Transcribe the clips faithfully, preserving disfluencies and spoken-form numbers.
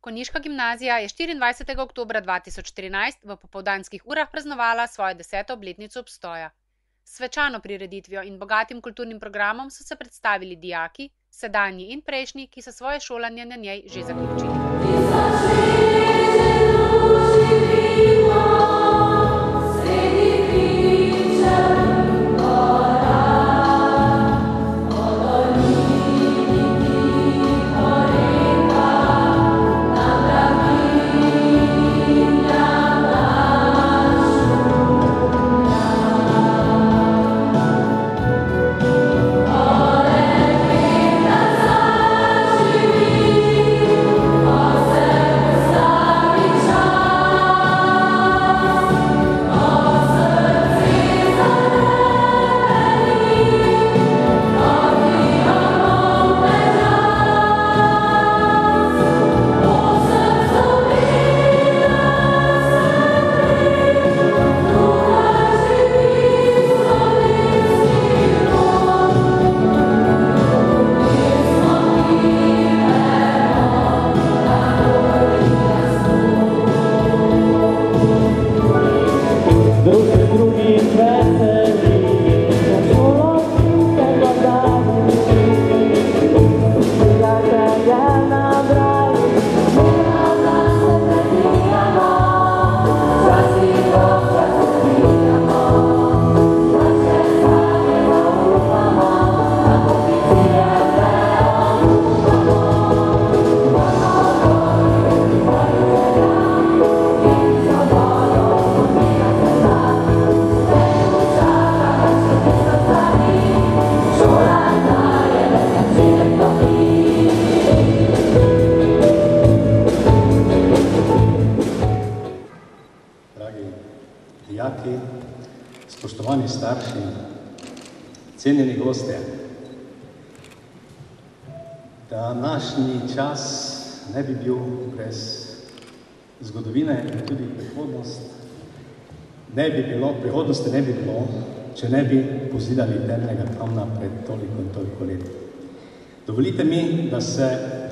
Konjiška gimnazija je štiriindvajsetega oktobra dva tisoč trinajst v popoldanskih urah praznovala svojo deseto obletnico obstoja. S svečano prireditvijo in bogatim kulturnim programom so se predstavili dijaki, sedanji in prejšnji, ki so svoje šolanje na njej že zaključili. Dijaki, spoštovani starši, cenjeni gostje, današnji čas ne bi bil brez zgodovine in tudi prihodnost. Ne bi bilo, prihodnosti ne bi bilo, če ne bi pozidali temnega kamna pred toliko in toliko let. Dovolite mi, da se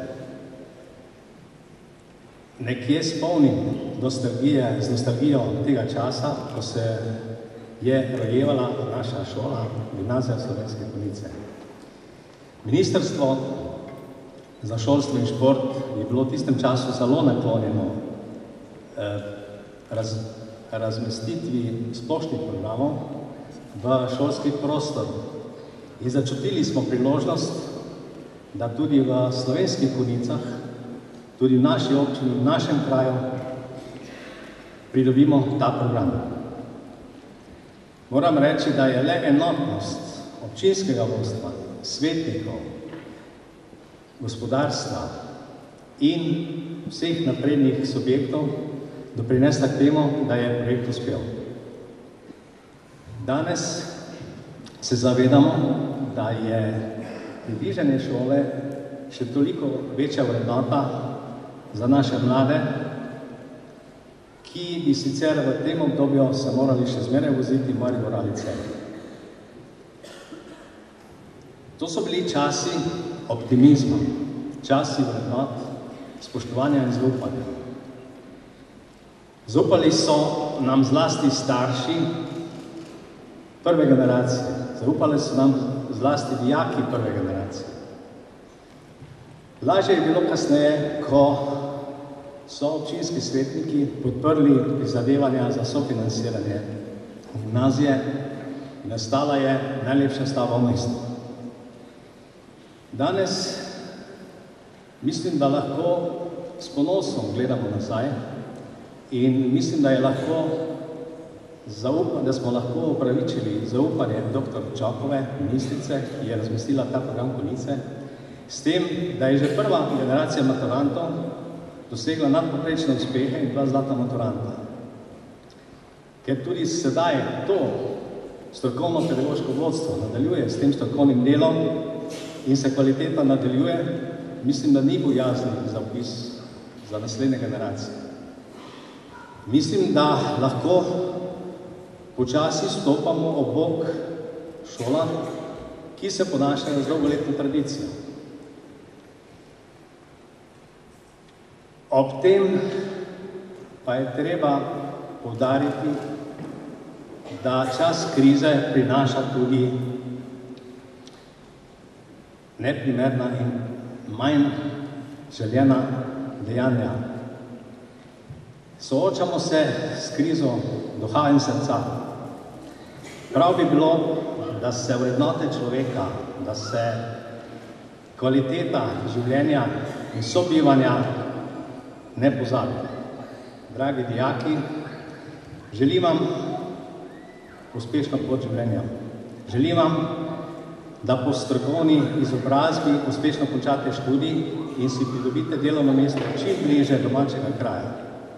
nekje spomnim nostalgije, z nostalgijo tega časa, ko se je rojevala naša šola, Gimnazija Slovenske Konjice. Ministrstvo za šolstvo in šport je bilo v tistem času zelo naklonjeno eh, raz, razmestitvi splošnih programov v šolski prostor in začutili smo priložnost, da tudi v Slovenskih Konjicah, tudi v naši občini, v našem kraju, pridobimo ta program. Moram reči, da je le enotnost občinskega vodstva, svetnikov, gospodarstva in vseh naprednih subjektov doprinesla k temu, da je projekt uspel. Danes se zavedamo, da je približanje šole še toliko večja vrednota za naše mlade, ki bi sicer v tem obdobju se morali še zmeraj voziti Maribor ali Celje. To so bili časi optimizma, časi vrednot, spoštovanja in zaupanja. Zaupali so nam zlasti starši prve generacije, zaupali so nam zlasti dijaki prve generacije. Lažje je bilo kasneje, ko so občinski svetniki podprli prizadevanja za sofinansiranje gimnazije in nastala je najlepša stava v mestu. Danes mislim, da lahko s ponosom gledamo nazaj in mislim, da je lahko zaupa, da smo lahko upravičili zaupanje doktor Čokove, ministrice, ki je razmestila ta program Konjice, s tem, da je že prva generacija maturantov dosegla nadpoprečne uspehe in dva zlata maturanta. Ker tudi sedaj to strokovno pedagoško vodstvo nadaljuje s tem strokovnim delom in se kvaliteta nadaljuje, mislim, da ni bojazni za vpis za naslednje generacije. Mislim, da lahko počasi stopamo ob bok šola, ki se ponašajo z dolgoletno tradicijo. Ob tem pa je treba poudariti, da čas krize prinaša tudi neprimerna in manj željena dejanja. Soočamo se s krizo duha in srca. Prav bi bilo, da se vrednote človeka, da se kvaliteta življenja in sobivanja ne pozabi. Dragi dijaki, želim vam uspešno pot življenja. Želim vam, da po strokovni izobrazbi uspešno končate študij in si pridobite delovno mesto čim bliže domačega kraja.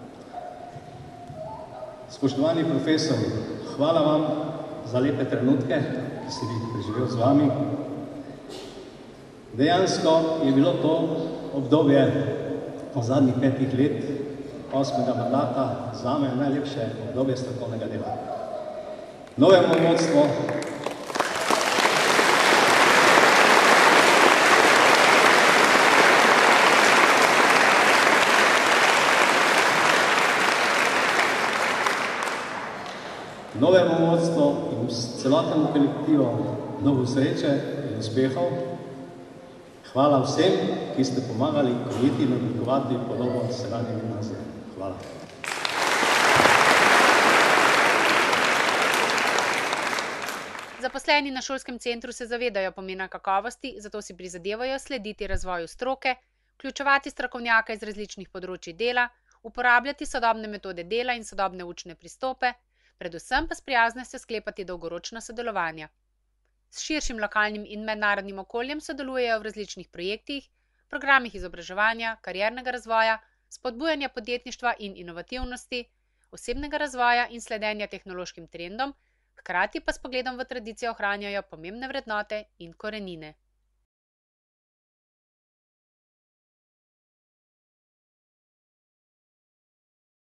Spoštovani profesori, hvala vam za lepe trenutke, ki sem jih preživel z vami. Dejansko je bilo to obdobje zadnjih petih let, osmega mandata, zame najlepše obdobje strokovnega dela. Novemu vodstvu novemu vodstvu in celotnemu kolektivu mnogo sreče in uspehov. Hvala vsem, ki ste pomagali krojiti in oblikovati podobo sedanje gimnazije. Hvala. Zaposleni na šolskem centru se zavedajo pomena kakovosti, zato si prizadevajo slediti razvoju stroke, vključevati strokovnjaka iz različnih področij dela, uporabljati sodobne metode dela in sodobne učne pristope, predvsem pa sprijaznostjo sklepati dolgoročna sodelovanja. S širšim lokalnim in mednarodnim okoljem sodelujejo v različnih projektih, programih izobraževanja, kariernega razvoja, spodbujanja podjetništva in inovativnosti, osebnega razvoja in sledenja tehnološkim trendom, hkrati pa s pogledom v tradicijo ohranjajo pomembne vrednote in korenine.